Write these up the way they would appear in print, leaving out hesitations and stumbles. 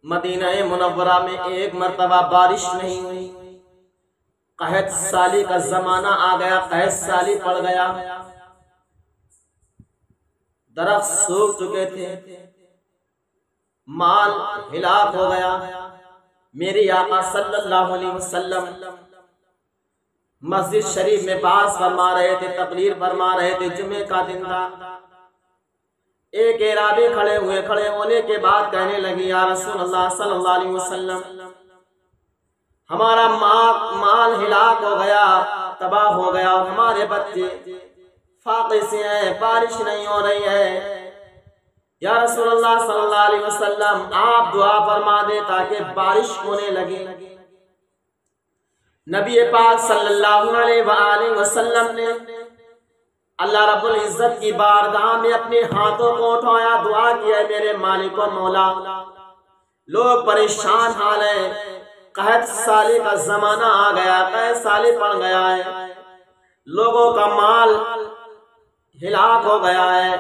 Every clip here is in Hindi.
मदीना मुनव्वरा में एक मर्तबा बारिश नहीं हुई। कहत साली का जमाना आ गया, कहत साली पड़ गया, दरख्त सूख चुके थे, माल हिलाक हो गया। मेरे आका सल्लल्लाहु अलैहि वसल्लम मस्जिद शरीफ में बात फरमा रहे थे, तकरीर फरमा रहे थे। जुमे का दिन था। एक एराबी खड़े होने के बाद कहने लगी, या रसूल अल्लाह सल्लल्लाहु अलैहि वसल्लम, हमारा माल हिलाक हो गया, तबाह हो गया, और हमारे बच्चे फाके से हैं, बारिश नहीं हो रही है। या रसूल अल्लाह सल्लल्लाहु अलैहि वसल्लम, आप दुआ फरमा दे ताकि बारिश होने लगे। नबी पाक सल्लल्लाहु अलैहि वसल्लम ने अल्लाह रब्बुल इज्जत की बारगाह में अपने हाथों को उठाया, दुआ किया, मेरे मालिक व मौला, लोग परेशान हाल है, कहत साले का जमाना आ गया, कहत साले पड़ गया है, लोगों का माल हिलाक हो गया है,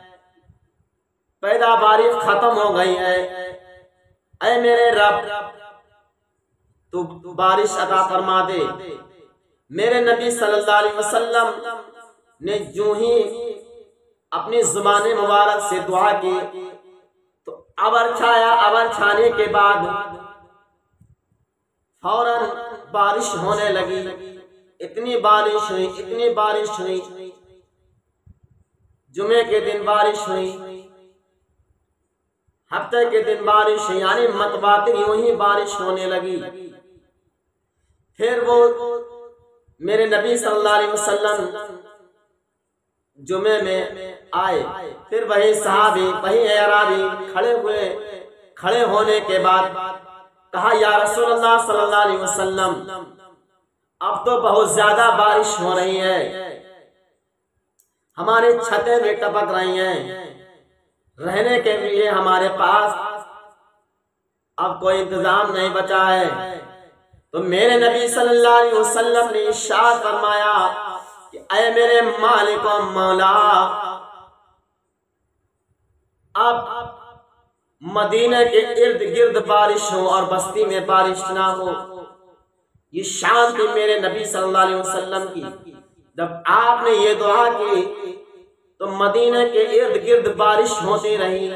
पैदावारी खत्म हो गई है। ऐ मेरे रब, तू बारिश अता फरमा दे। मेरे नबी सल्लल्लाहु अलैहि वसल्लम ने जो ही अपनी जुबान मुबारक से दुआ की तो अबर छाया। अबर छाने के बाद फौरन बारिश होने लगी। इतनी बारिश हुई, इतनी बारिश हुई, जुमे के दिन बारिश हुई, हफ्ते के दिन बारिश हुई, यानी मतवातिर यूं ही बारिश होने लगी। फिर वो मेरे नबी सल्लल्लाहु अलैहि वसल्लम जुमे में आए। फिर वही सहाबी, वही अराबी खड़े होने के बाद कहा, या रसूलल्लाह सल्लल्लाहु अलैहि वसल्लम, अब तो बहुत ज्यादा बारिश हो रही है, हमारी छतें भी टपक रही हैं, रहने के लिए हमारे पास अब कोई इंतजाम नहीं बचा है। तो मेरे नबी सल्लल्लाहु अलैहि वसल्लम ने इरशाद फरमाया कि ऐ मेरे मालिक व मौला, अब मदीने के इर्द गिर्द बारिश हो और बस्ती में बारिश ना हो। ये शान थी मेरे नबी सल्लल्लाहु अलैहि वसल्लम की। जब आपने ये दुआ की तो मदीने के इर्द गिर्द बारिश होती रही।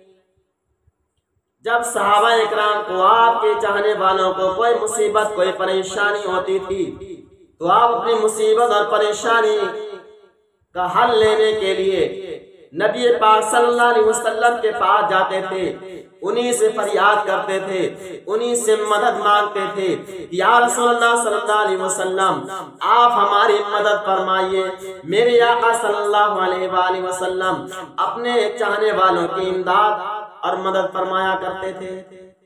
जब सहाबा इकराम को, आपके चाहने वालों को कोई मुसीबत, कोई परेशानी होती थी तो आप अपनी मुसीबत और परेशानी का हल लेने के लिए नबी पाक सल्लल्लाहु अलैहि वसल्लम के पास जाते थे, उन्हीं से फरियाद करते थे, उन्हीं से मदद मांगते थे। या रसूलल्लाह सल्लल्लाहु अलैहि वसल्लम, आप हमारी मदद फरमाइए। मेरे आका सल्लल्लाहु अलैहि वसल्लम अपने चाहने वालों की इमदाद और मदद फरमाया करते थे।